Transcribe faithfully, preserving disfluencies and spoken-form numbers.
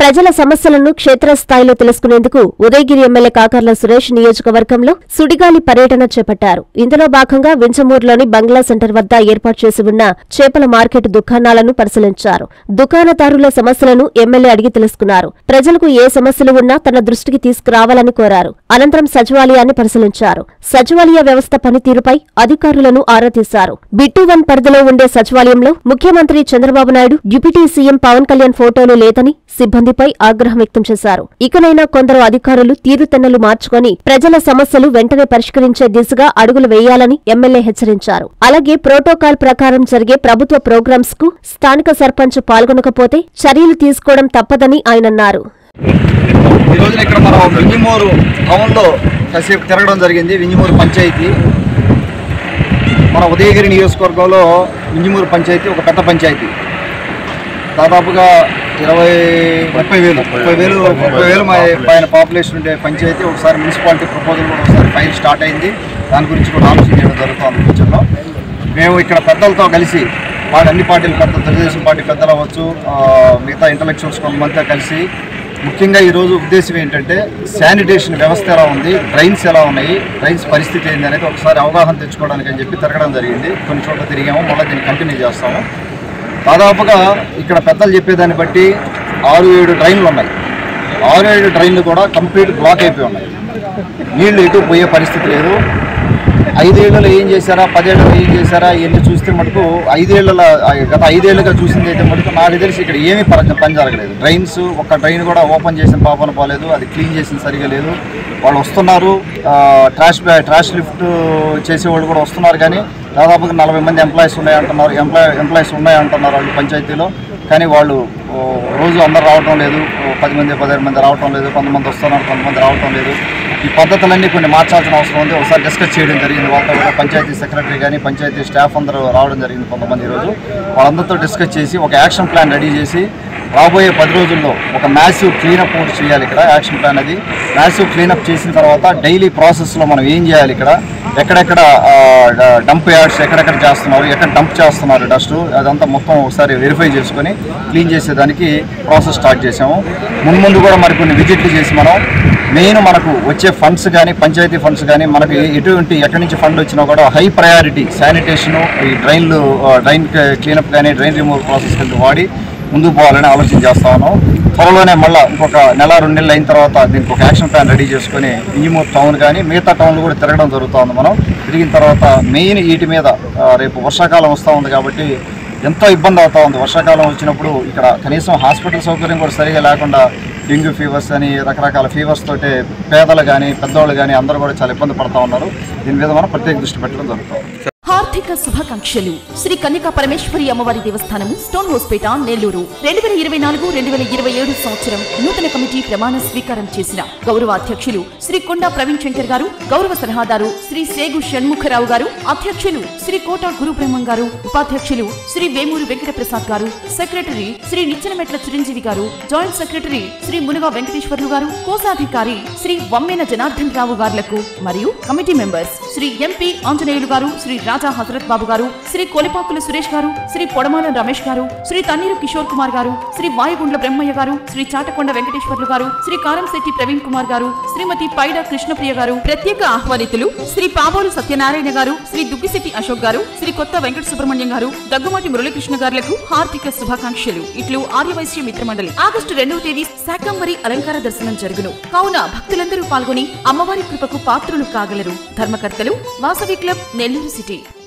ప్రజల సమస్యలను క్షేత్రస్థాయిలో తెలుసుకునేందుకు ఉదయగిరి ఎమ్మెల్యే కాకర్ల సురేష్ నియోజకవర్గంలో సుడిగాలి పర్యటన చేపట్టారు. ఇందులో భాగంగా వింజమూరులోని బంగ్లా సెంటర్ వద్ద ఏర్పాటు చేసి ఉన్న చేపల మార్కెట్ దుకాణాలను పరిశీలించారు. దుకాణదారుల సమస్యలను ఎమ్మెల్యే అడిగి తెలుసుకున్నారు. ప్రజలకు ఏ సమస్యలు ఉన్నా తన దృష్టికి తీసుకురావాలని కోరారు. అనంతరం సచివాలయాన్ని పరిశీలించారు. సచివాలయ వ్యవస్థ పనితీరుపై అధికారులను ఆరా తీశారు. బిట్టు వన్ పరిధిలో ఉండే సచివాలయంలో ముఖ్యమంత్రి చంద్రబాబు నాయుడు, డిప్యూటీ సీఎం పవన్ కళ్యాణ్ ఫోటోలు లేదని సిబ్బందిపై ఆగ్రహం వ్యక్తం చేశారు. ఇకనైనా కొందరు అధికారులు తీరుతెన్నులు మార్చుకొని ప్రజల సమస్యలు వెంటనే పరిష్కరించే దిశగా అడుగులు వేయాలని ఎమ్మెల్యే హెచ్చరించారు. అలాగే ప్రోటోకాల్ ప్రకారం జరిగే ప్రభుత్వ ప్రోగ్రామ్స్ కు స్థానిక సర్పంచ్ పాల్గొనకపోతే చర్యలు తీసుకోవడం తప్పదని ఆయనన్నారు. ఈ రోజున ఇక్కడ మనం వింజమూరు టౌన్లో కాసేపు తిరగడం జరిగింది. వింజమూరు పంచాయతీ మన ఉదయగిరి నియోజకవర్గంలో వింజమూరు పంచాయతీ ఒక పెద్ద పంచాయతీ. దాదాపుగా ఇరవై ముప్పై వేలు ముప్పై వేలు ముప్పై వేలు పైన పాపులేషన్ ఉండే పంచాయతీ. ఒకసారి మున్సిపాలిటీ ప్రపోజల్ కూడా ఒకసారి ఫైల్ స్టార్ట్ అయింది. దాని గురించి కూడా ఆలోచన చేయడం జరుగుతుంది. ఫ్యూచర్లో మేము ఇక్కడ పెద్దలతో కలిసి వాడి అన్ని పార్టీలు పెద్ద తెలుగుదేశం పార్టీ పెద్దలు అవ్వచ్చు, మిగతా ఇంటలెక్చువల్స్ కొంతమందితో కలిసి ముఖ్యంగా ఈరోజు ఉద్దేశం ఏంటంటే శానిటేషన్ వ్యవస్థ ఎలా ఉంది, డ్రైన్స్ ఎలా ఉన్నాయి, డ్రైన్స్ పరిస్థితి ఏంటి అనేది ఒకసారి అవగాహన తెచ్చుకోవడానికి అని చెప్పి తిరగడం జరిగింది. కొన్ని చోట్ల తిరిగాము, మళ్ళీ దీన్ని కంటిన్యూ చేస్తాము. దాదాపుగా ఇక్కడ పెద్దలు చెప్పేదాన్ని బట్టి ఆరు ఏడు డ్రైన్లు ఉన్నాయి. ఆరు ఏడు డ్రైన్లు కూడా కంప్లీట్ బ్లాక్ అయిపోయి ఉన్నాయి. నీళ్లు ఇటు పోయే పరిస్థితి లేదు. ఐదేళ్లలో ఏం చేశారా, పదేళ్లలో ఏం చేశారా ఇవన్నీ చూస్తే మటుకు ఐదేళ్ల గత ఐదేళ్లుగా చూసింది అయితే మటుకు నాకు తెలిసి ఇక్కడ ఏమీ పని పని జరగలేదు. డ్రైన్స్ ఒక్క డ్రైన్ కూడా ఓపెన్ చేసిన పాపన పోలేదు, అది క్లీన్ చేసిన సరిగా లేదు. వాళ్ళు వస్తున్నారు, ట్రాష్ ట్రాష్ లిఫ్ట్ చేసేవాళ్ళు కూడా వస్తున్నారు. కానీ దాదాపుగా నలభై మంది ఎంప్లాయీస్ ఉన్నాయంటున్నారు ఎంప్లాయ్ ఎంప్లాయీస్ ఉన్నాయంటున్నారు వాళ్ళు పంచాయతీలో. కానీ వాళ్ళు రోజు అందరు రావటం లేదు, పది మంది పదిహేను మంది రావటం లేదు, కొంతమంది వస్తున్నారు, కొంతమంది రావటం లేదు. ఈ పద్ధతులన్నీ కొన్ని మార్చాల్సిన అవసరం ఉంది. ఒకసారి డిస్కస్ చేయడం జరిగింది. వాళ్ళతో కూడా పంచాయతీ సెక్రటరీ కానీ పంచాయతీ స్టాఫ్ అందరూ రావడం జరిగింది. కొంతమంది ఈరోజు వాళ్ళందరితో డిస్కస్ చేసి ఒక యాక్షన్ ప్లాన్ రెడీ చేసి రాబోయే పది రోజుల్లో ఒక మ్యాసివ్ క్లీనప్ కూడా చేయాలి. ఇక్కడ యాక్షన్ ప్లాన్ అది మ్యాసివ్ క్లీనప్ చేసిన తర్వాత డైలీ ప్రాసెస్లో మనం ఏం చేయాలి, ఇక్కడ ఎక్కడెక్కడ డంప్ యార్డ్స్ ఎక్కడెక్కడ చేస్తున్నారు, ఎక్కడ డంప్ చేస్తున్నారు డస్ట్, అదంతా మొత్తం ఒకసారి వెరిఫై చేసుకొని క్లీన్ చేసేదానికి ప్రాసెస్ స్టార్ట్ చేసాము. మున్ముందు కూడా మరి కొన్ని విజిట్లు చేసి మనం మెయిన్ మనకు వచ్చే ఫండ్స్ కానీ పంచాయతీ ఫండ్స్ కానీ మనకు ఎటువంటి ఎక్కడి నుంచి ఫండ్ వచ్చినా కూడా హై ప్రయారిటీ శానిటేషను, ఈ డ్రైన్లు డ్రైన్ క్లీనప్ కానీ డ్రైన్ రిమూవల్ ప్రాసెస్ కింద వాడి ముందుకు పోవాలని ఆలోచన చేస్తా ఉన్నాం. త్వరలోనే మళ్ళీ ఇంకొక నెల రెండు నెలలు అయిన తర్వాత దీనికి ఒక యాక్షన్ ప్లాన్ రెడీ చేసుకుని వింజమూరు టౌన్ కానీ మిగతా టౌన్లు కూడా తిరగడం జరుగుతుంది. మనం తిరిగిన తర్వాత మెయిన్ వీటి మీద రేపు వర్షాకాలం వస్తూ ఉంది కాబట్టి ఎంతో ఇబ్బంది అవుతూ ఉంది. వర్షాకాలం వచ్చినప్పుడు ఇక్కడ కనీసం హాస్పిటల్ సౌకర్యం కూడా సరిగా లేకుండా డెంగ్యూ ఫీవర్స్ అని రకరకాల ఫీవర్స్ తోటి పేదలు కానీ పెద్దవాళ్ళు కానీ అందరూ కూడా చాలా ఇబ్బంది పడుతూ ఉన్నారు. దీని మీద మనం ప్రత్యేక దృష్టి పెట్టడం జరుగుతుంది. హార్దిక శుభాకాంక్షలు. శ్రీ కన్యకా పరమేశ్వరి అమ్మవారి దేవస్థానము, స్టోన్ హౌస్పేట, నెల్లూరు. రెండు వేల ఇరవై నాలుగు రెండు వేల ఇరవై ఏడు సంవత్సరం నూతన కమిటీ ప్రమాణ స్వీకారం చేసిన గౌరవ అధ్యక్షులు శ్రీ కొండా ప్రవీణ్ శంకర్ గారు, గౌరవ సలహాదారు శ్రీ సేగు షణ్ముఖరావు గారు, అధ్యక్షులు శ్రీ కోట గురుబ్రహ్మం గారు, ఉపాధ్యక్షులు శ్రీ వేమూరి వెంకట ప్రసాద్ గారు, secretary Shri Nichchenametla Chiranjeevi garu, joint secretary Shri Munuga Venkateswarlu garu, కోశాధికారి శ్రీ వమ్మెన జనార్దన్ రావు గారులకు మరియు committee members Shri MP Anjaneyulu garu, Shri రాజా హజరత్ బాబు గారు, శ్రీ కొలిపాకుల సురేష్ గారు, శ్రీ పొడమాల రమేష్ గారు, శ్రీ తన్నీరు కిషోర్ కుమార్ గారు, శ్రీ వాయుగుండ్ల బ్రహ్మయ్య గారు, శ్రీ చాటకొండ వెంకటేశ్వర్లు గారు, శ్రీ కారంశెట్టి ప్రవీణ్ కుమార్ గారు, శ్రీమతి పైడ కృష్ణప్రియ గారు, ప్రత్యేక ఆహ్వానితులు శ్రీ పాబోలు సత్యనారాయణ గారు, శ్రీ దుగ్గిశెట్టి అశోక్ గారు, శ్రీ కొత్త వెంకట సుబ్రహ్మణ్యం గారు, దగ్గుమాటి మురళీకృష్ణ గారులకు హార్దిక శుభాకాంక్షలు. ఇట్లు ఆర్యవైశ్య మిత్రమండలి. ఆగస్టు రెండవ తేదీ శాకంబరి అలంకార దర్శనం జరుగును. కావున భక్తులందరూ పాల్గొని అమ్మవారి కృపకు పాత్రులు కాగలరు. ధర్మకర్తలు వాసవి క్లబ్, నెల్లూరు సిటీ.